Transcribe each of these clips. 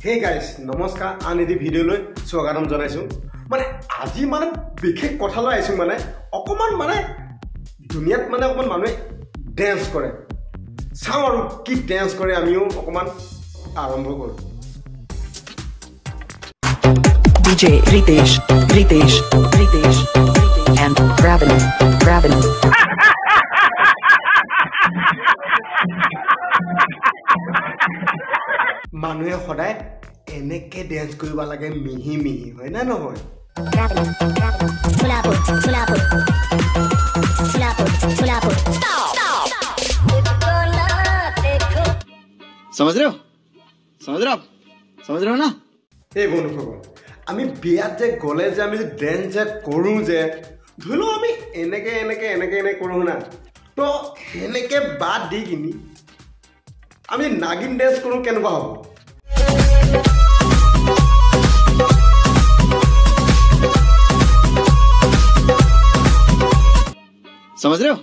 Hey guys, নমস্কাৰ আনিদি ভিডিঅ'লৈ স্বাগতম জনাইছো মানে আজি মানে বিশেষ কথা লৈ আইছো মানে অকমান মানে দুনিয়াত মানে অকমান মানুহে ড্যান্স কৰে চাও আৰু কি ড্যান্স কৰে আমিও অকমান আৰম্ভ কৰো DJ Ritesh and Raven মানুহে সদায় এনেকে ড্যান্স কৰিব লাগে মিহি মিহি হয় না নহয় समझ रहे हो ना এই বন্ধুসকল আমি বিয়াত যে গলে যে আমি ড্যান্স যে কৰো যে ধৰিলো আমি এনেকে কৰো না তো এনেকে বাদ দি কিনি আমি নাগিন ড্যান্স কৰো কেনেকুৱা হ'ব समझ रहे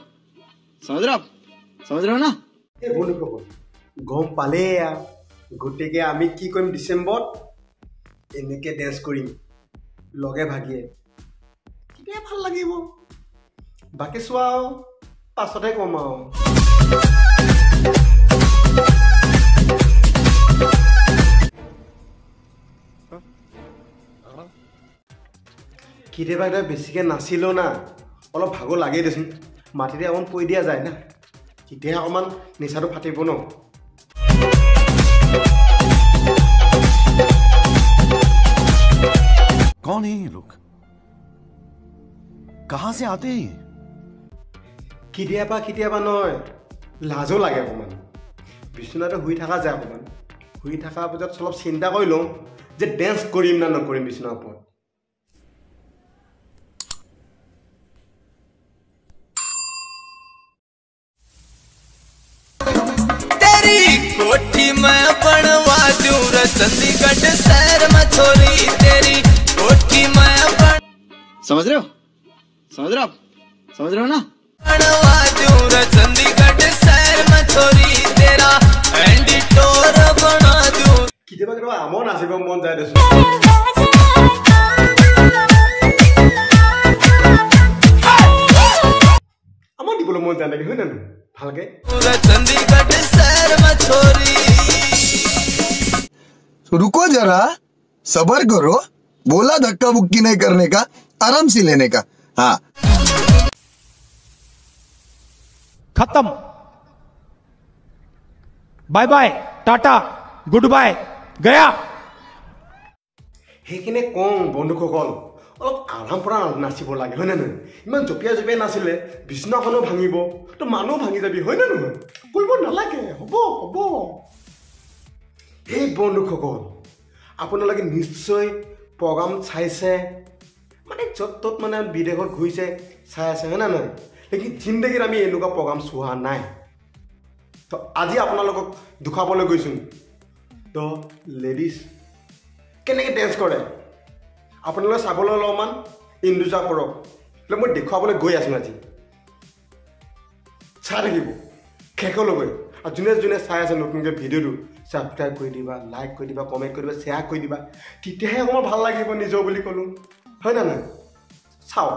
हो ना এই বন্ধুসকল গম পালে গতিকে আমি কি কৰিম ডিসেম্বৰত এনেকে ড্যান্স কৰিম লগে ভাগিয়ে কিবা ভাল লাগিব বাকি চোৱা পাছতে কম আৰু কেতিয়াবা বেছিকে নাচিলো না অলপ ভাগৰ লাগে দেচোন মাটিতে অকণ পৰি দিয়া যায় না তেতিয়া অকমান নিচাটো ফাটিব ন कौन है ये लोग कहां से आते हैं কেতিয়াবা নহয় লাজো লাগে অকমান বিছনাতে শুই থকা যায় অকমান শুই থকা পিছত অলপ চিন্তা কৰি লওঁ যে ড্যান্স কৰিম না নকৰিম বিছনাৰ ওপৰত कोठी में बनवा दूं रे चंडीगढ़ शहर में छोरी तेरी कोठी में समझ रहे हो ना बनवा दूं रे चंडीगढ़ शहर में छोरी तेरा एंडी टोर बना दूं কেতিয়াবা আমন নাচিব মন যায় দেচোন আমন দিবলৈ মন যায় নেকি হয় না ভালকে चंडीगढ़ शहर में छोरी रुको जरा सबर करो बोला धक्का बुक्की नहीं करने का आराम से लेने का हाँ खत्म bye bye tata goodbye गया সেইখিনি কম বন্ধুসকল অলপ আৰাম পৰা নাচিব লাগে হয় না নহয় ইমান জপিয়া নাচিলে বিছনাখনো ভাঙিব তো মানুহ ভাঙি যাবি হয় না নহয় কৰিব নালাগে হ'ব এই বন্ধুসকল আপোনালোকে নিশ্চয় প্ৰগ্ৰাম চাইছে মানে য'ত ত'ত মানে বিদেশত ঘূৰিছে চাই আছে হয় না নহয় লেকিন জিন্দগীত আমি এনেকুৱা প্ৰগ্ৰাম চোৱা নাই তো আজি আপোনালোকক দুখাবলৈ গৈছোঁ তো লেডিজ কেনেকৈ ডেন্স কৰে আপোনালোকে চাবলৈ অলপমান ইন্দোজা কৰক মই দেখুৱাবলৈ গৈ আছোঁ আজি চাই থাকিব শেষলৈকে আৰু যোনে চাই আছে নতুনকৈ ভিডিঅ'টো ছাবস্ক্ৰাইব কৰি দিবা লাইক কৰি দিবা কমেণ্ট কৰি দিবা শ্বেয়াৰ কৰি দিবা তেতিয়াহে অকণমান ভাল লাগিব নিজৰ বুলি ক'লোঁ হয় না নহয় চাওক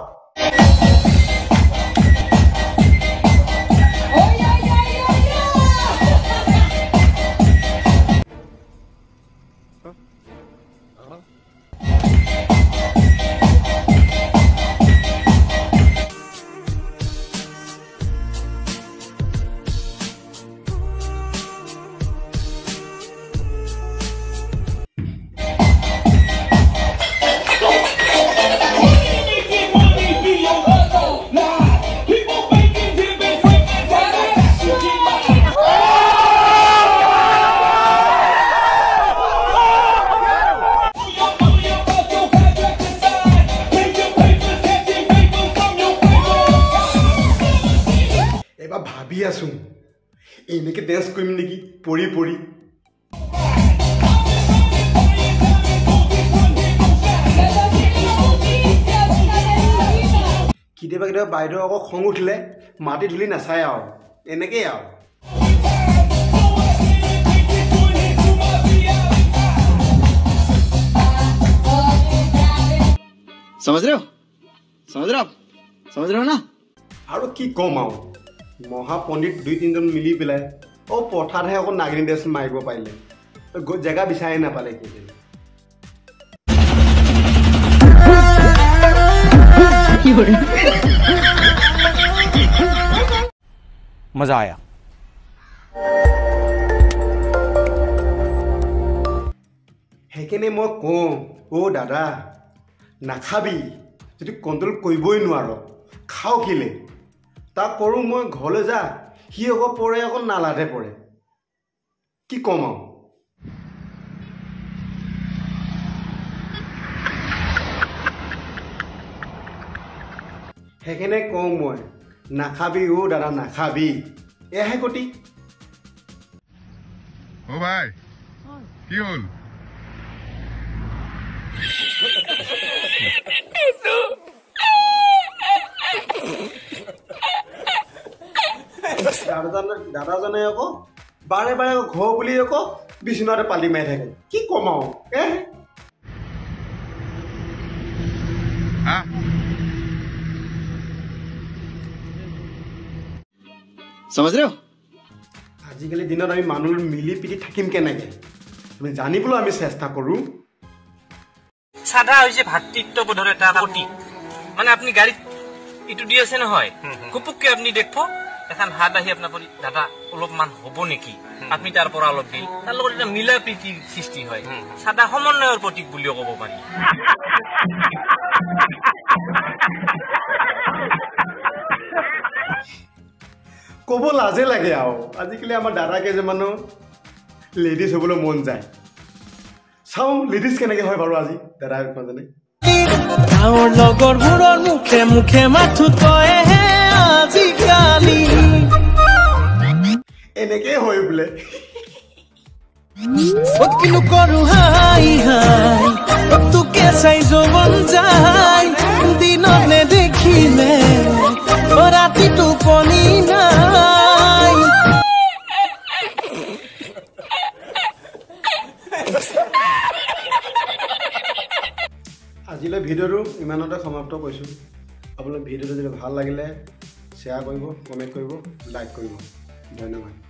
ভাবি আছো এনেকে ড্যান্স কৰিম নেকি পৰি কেতিয়াবা বাইদেউ আকৌ খং উঠিলে মাটি ধুলি নাচায় আৰু এনেকেই আৰু समझ रहे हो समझ रहे हो आप समझ रहे हो ना আৰু কি কম আৰু মহাপণ্ডিত 2-3জন মিলি পেলাই পথাৰহে অকণ নাগিনী ডেছ মাৰিব পাৰিলে জেগা বিচাৰি নাপালে मजा आया সেইকাৰণে মই কওঁ দাদা নাখাবি যদি কণ্ট্ৰল কৰিবই নোৱাৰ খাও কিলে তাক কৰোঁ মই ঘৰলৈ যা সি আকৌ পৰে আকৌ নালাতে পৰে কি কম আৰু সেইকাৰণে কওঁ মই নাখাবি দাদা নাখাবি এয়াহে গতি ভাই কি হল দাদাজনে আকৌ বাৰে বাৰে ঘৰ বুলি আকৌ বিচনাতে পালি মাৰি থাকে কি কম আৰু समझ रहे हो আজিকালি দিনত আমি মানুহ মিলি পিটি থাকিম কেনেকে তুমি জানিবলৈ আমি চেষ্টা কৰো সাদা হৈছে ভাতৃত্ববোধৰ এটা প্ৰতীক মানে আপুনি গাড়ীত ইটো দি আছে নহয় কুপুককে আপুনি দেখব এখন হাত আহি আপোনাৰ পৰি দাদা অলপমান হ'ব নেকি আপুনি তাৰ পৰা অলপ দিল তাৰ লগত এটা মিলা প্ৰীতিৰ সৃষ্টি হয় সাদা সমন্বয়ৰ প্ৰতীক বুলিও ক'ব পাৰি ক'ব লাজে লাগে আৰু আজিকালি আমাৰ দাদা কেইজনমানো লেডিজ হ'বলৈ মন যায় চাওঁ লেডিজ কেনেকে হয় বাৰু আজি দাদা মাজনে গাঁৱৰ লগৰবোৰৰ মুখে মুখে মাথো তইহে আজিকালি এনেকেই হয় বোলে কিনো কৰো হাই হাই তোকে চাই যৌৱন যায় দিনত নেদেখিলে ৰাতি টোপনি নাই আজিলৈ ভিডিঅ'টো ইমানতে সমাপ্ত কৰিছোঁ আপোনালোক ভিডিঅ'টো যদি ভাল লাগিলে শ্বেয়াৰ কৰিব কমেণ্ট কৰিব লাইক কৰিব ধন্যবাদ